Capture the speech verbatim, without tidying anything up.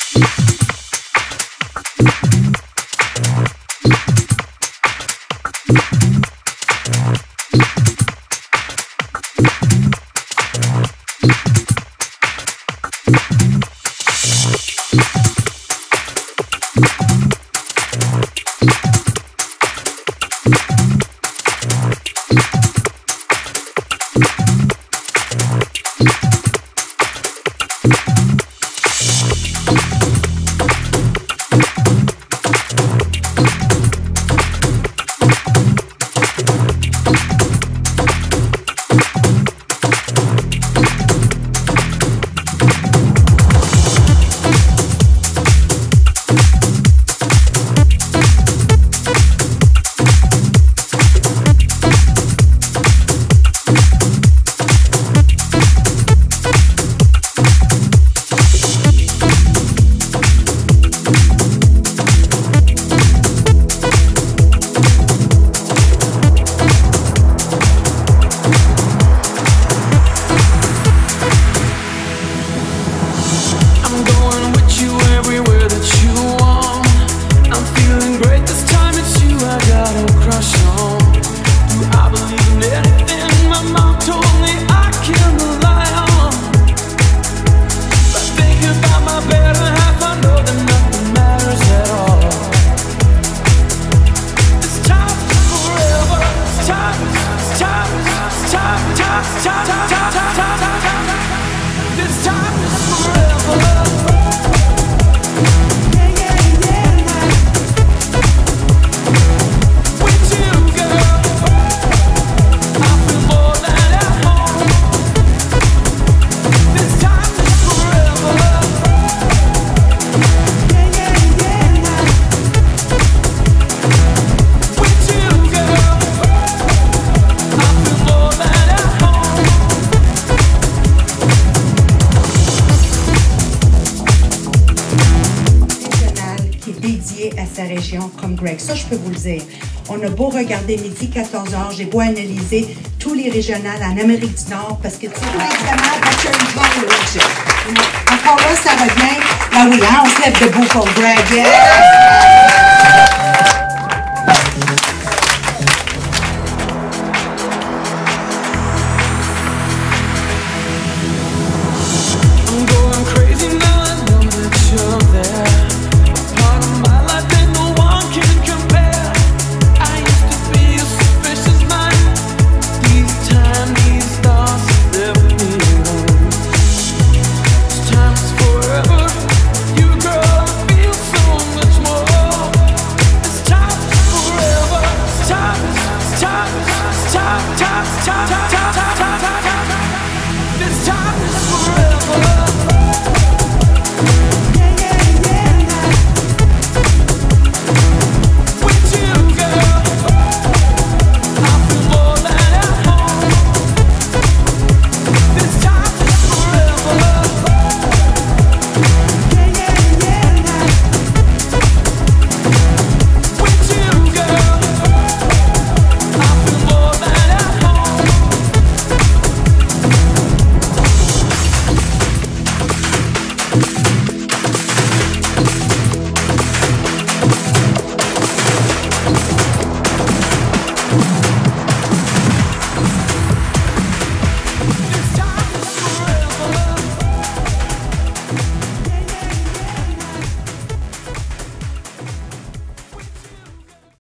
À sa région comme Greg. Ça, je peux vous le dire. On a beau regarder midi, quatorze heures, j'ai beau analyser tous les régionales en Amérique du Nord parce que, tu sais, évidemment, encore là, ça revient. Ah oui, hein, on se lève debout pour Greg. Yeah!